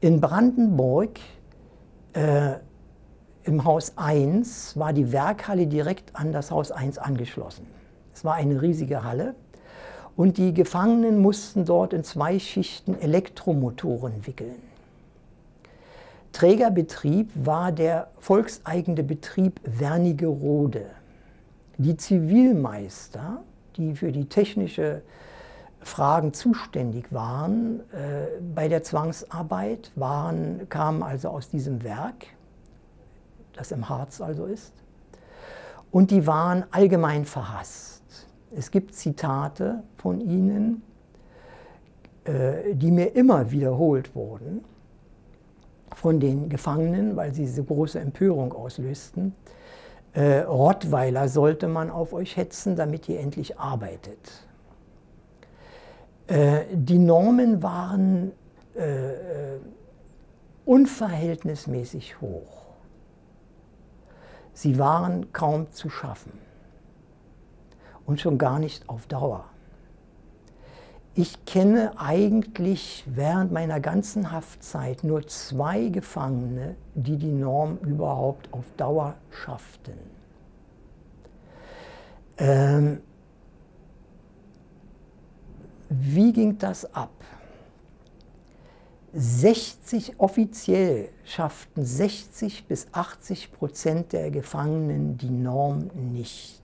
In Brandenburg im Haus 1 war die Werkhalle direkt an das Haus 1 angeschlossen. Es war eine riesige Halle und die Gefangenen mussten dort in 2 Schichten Elektromotoren wickeln. Trägerbetrieb war der volkseigene Betrieb Wernigerode. Die Zivilmeister, die für die technische Fragen zuständig waren bei der Zwangsarbeit, kamen also aus diesem Werk, das im Harz also ist, und die waren allgemein verhasst. Es gibt Zitate von ihnen, die mir immer wiederholt wurden, von den Gefangenen, weil sie diese große Empörung auslösten. Rottweiler sollte man auf euch hetzen, damit ihr endlich arbeitet. Die Normen waren unverhältnismäßig hoch. Sie waren kaum zu schaffen und schon gar nicht auf Dauer. Ich kenne eigentlich während meiner ganzen Haftzeit nur 2 Gefangene, die die Norm überhaupt auf Dauer schafften. Wie ging das ab? Offiziell schafften 60 bis 80% der Gefangenen die Norm nicht.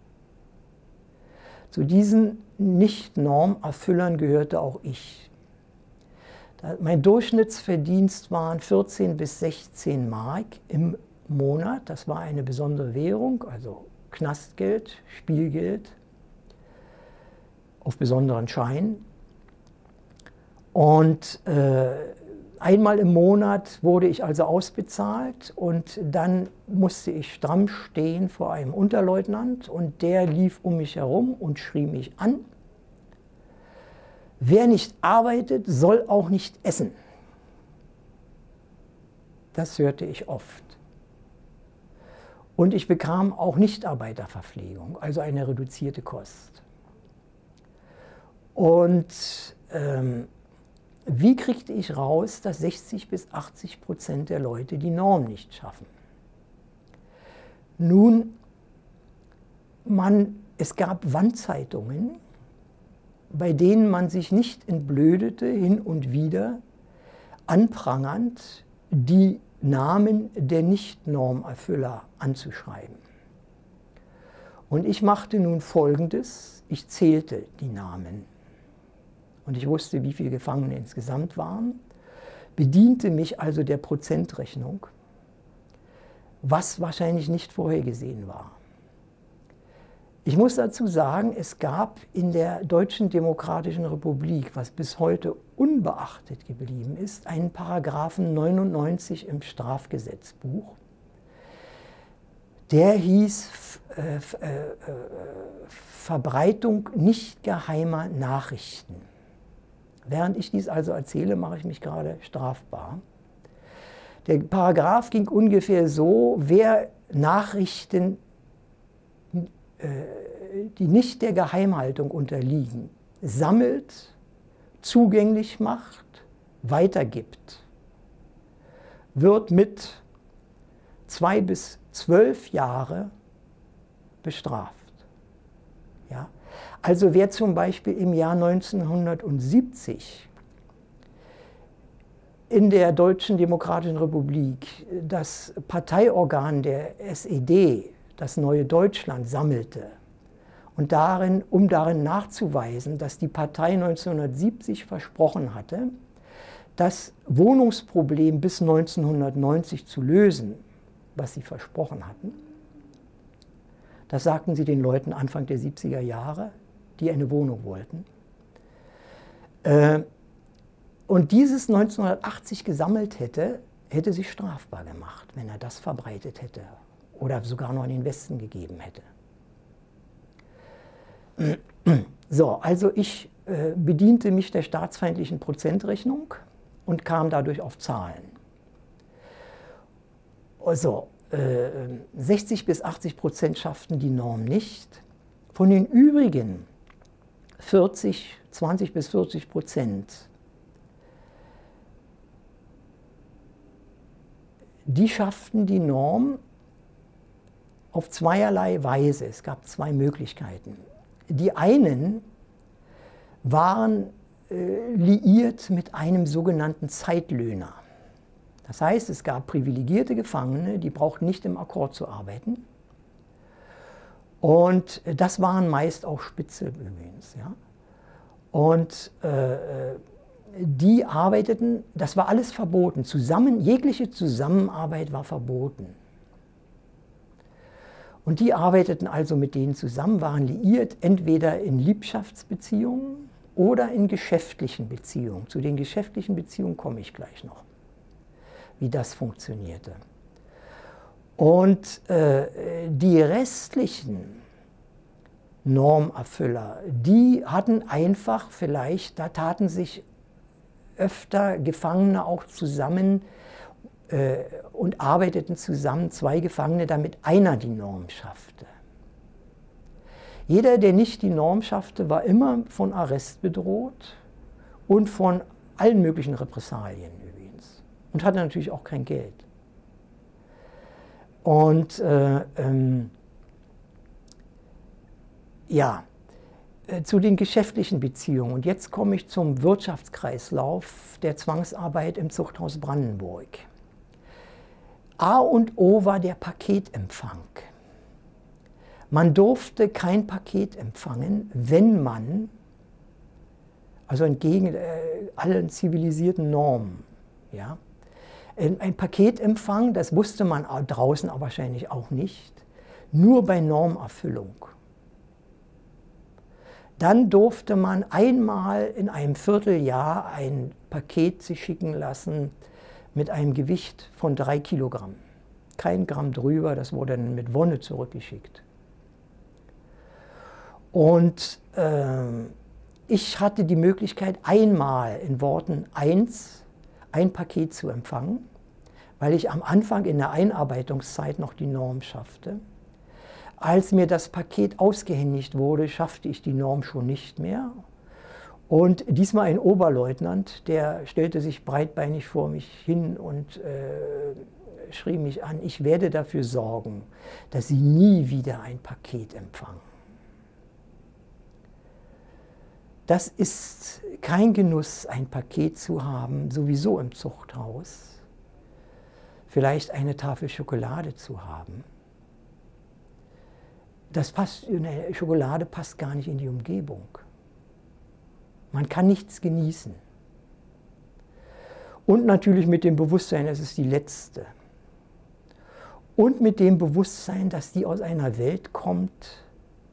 Zu diesen Nicht-Normerfüllern gehörte auch ich. Mein Durchschnittsverdienst waren 14 bis 16 Mark im Monat. Das war eine besondere Währung, also Knastgeld, Spielgeld auf besonderen Schein. Und einmal im Monat wurde ich also ausbezahlt und dann musste ich stramm stehen vor einem Unterleutnant und der lief um mich herum und schrie mich an. Wer nicht arbeitet, soll auch nicht essen. Das hörte ich oft. Und ich bekam auch Nichtarbeiterverpflegung, also eine reduzierte Kost. Und wie kriegte ich raus, dass 60 bis 80% der Leute die Norm nicht schaffen? Nun, es gab Wandzeitungen, bei denen man sich nicht entblödete, hin und wieder anprangernd die Namen der Nicht-Normerfüller anzuschreiben. Und ich machte nun Folgendes: Ich zählte die Namen. Und ich wusste, wie viele Gefangene insgesamt waren, bediente mich also der Prozentrechnung, was wahrscheinlich nicht vorhergesehen war. Ich muss dazu sagen, es gab in der Deutschen Demokratischen Republik, was bis heute unbeachtet geblieben ist, einen Paragraphen 99 im Strafgesetzbuch, der hieß Verbreitung nicht geheimer Nachrichten. Während ich dies also erzähle, mache ich mich gerade strafbar. Der Paragraph ging ungefähr so: Wer Nachrichten, die nicht der Geheimhaltung unterliegen, sammelt, zugänglich macht, weitergibt, wird mit 2 bis 12 Jahre bestraft. Ja? Also wer zum Beispiel im Jahr 1970 in der Deutschen Demokratischen Republik das Parteiorgan der SED, das Neue Deutschland, sammelte und um darin nachzuweisen, dass die Partei 1970 versprochen hatte, das Wohnungsproblem bis 1990 zu lösen, was sie versprochen hatten. Das sagten sie den Leuten Anfang der 70er Jahre, die eine Wohnung wollten. Und dieses 1980 gesammelt hätte sich strafbar gemacht, wenn er das verbreitet hätte oder sogar noch in den Westen gegeben hätte. So, also ich bediente mich der staatsfeindlichen Prozentrechnung und kam dadurch auf Zahlen. Also 60 bis 80% schafften die Norm nicht. Von den übrigen 20 bis 40% die schafften die Norm auf zweierlei Weise. Es gab zwei Möglichkeiten. Die einen waren liiert mit einem sogenannten Zeitlöhner. Das heißt, es gab privilegierte Gefangene, die brauchten nicht im Akkord zu arbeiten. Und das waren meist auch Spitzel übrigens. Ja? Und die arbeiteten, das war alles verboten. Jegliche Zusammenarbeit war verboten. Und die arbeiteten also mit denen zusammen, waren liiert, entweder in Liebschaftsbeziehungen oder in geschäftlichen Beziehungen. Zu den geschäftlichen Beziehungen komme ich gleich noch, wie das funktionierte. Und die restlichen Normerfüller, die hatten einfach vielleicht, da taten sich öfter Gefangene auch zusammen und arbeiteten zusammen, zwei Gefangene, damit einer die Norm schaffte. Jeder, der nicht die Norm schaffte, war immer von Arrest bedroht und von allen möglichen Repressalien übrigens. Und hatte natürlich auch kein Geld. Und ja, zu den geschäftlichen Beziehungen. Und jetzt komme ich zum Wirtschaftskreislauf der Zwangsarbeit im Zuchthaus Brandenburg. A und O war der Paketempfang. Man durfte kein Paket empfangen, wenn man, also entgegen allen zivilisierten Normen, ja, ein Paketempfang, das wusste man draußen aber wahrscheinlich auch nicht, nur bei Normerfüllung. Dann durfte man einmal in einem Vierteljahr ein Paket sich schicken lassen mit einem Gewicht von 3 Kilogramm. Kein Gramm drüber, das wurde dann mit Wonne zurückgeschickt. Und ich hatte die Möglichkeit, einmal in Worten 1 ein Paket zu empfangen, weil ich am Anfang in der Einarbeitungszeit noch die Norm schaffte. Als mir das Paket ausgehändigt wurde, schaffte ich die Norm schon nicht mehr. Und diesmal ein Oberleutnant, der stellte sich breitbeinig vor mich hin und schrie mich an, ich werde dafür sorgen, dass Sie nie wieder ein Paket empfangen. Das ist kein Genuss, ein Paket zu haben, sowieso im Zuchthaus. Vielleicht eine Tafel Schokolade zu haben. Eine Schokolade passt gar nicht in die Umgebung. Man kann nichts genießen. Und natürlich mit dem Bewusstsein, es ist die letzte. Und mit dem Bewusstsein, dass die aus einer Welt kommt,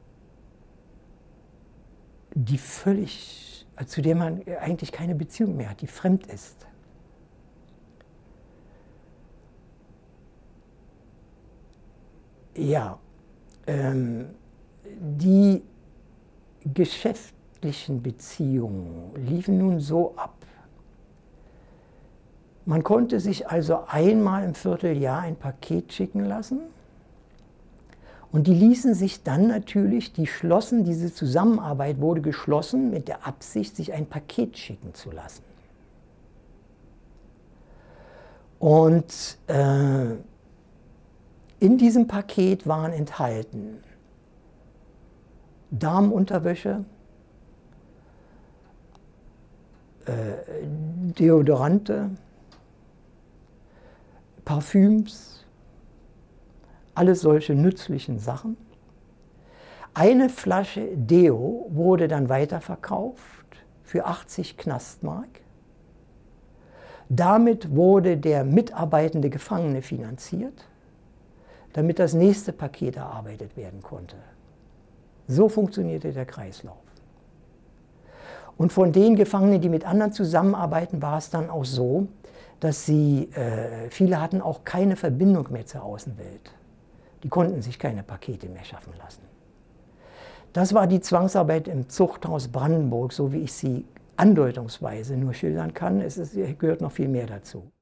die zu der man eigentlich keine Beziehung mehr hat, die fremd ist. Ja, die geschäftlichen Beziehungen liefen nun so ab. Man konnte sich also einmal im Vierteljahr ein Paket schicken lassen und die ließen sich dann natürlich, diese Zusammenarbeit wurde geschlossen mit der Absicht, sich ein Paket schicken zu lassen. Und in diesem Paket waren enthalten Damenunterwäsche, Deodorante, Parfüms, alles solche nützlichen Sachen. Eine Flasche Deo wurde dann weiterverkauft für 80 Knastmark. Damit wurde der mitarbeitende Gefangene finanziert, damit das nächste Paket erarbeitet werden konnte. So funktionierte der Kreislauf. Und von den Gefangenen, die mit anderen zusammenarbeiten, war es dann auch so, dass viele hatten auch keine Verbindung mehr zur Außenwelt. Die konnten sich keine Pakete mehr schaffen lassen. Das war die Zwangsarbeit im Zuchthaus Brandenburg, so wie ich sie andeutungsweise nur schildern kann. Es gehört noch viel mehr dazu.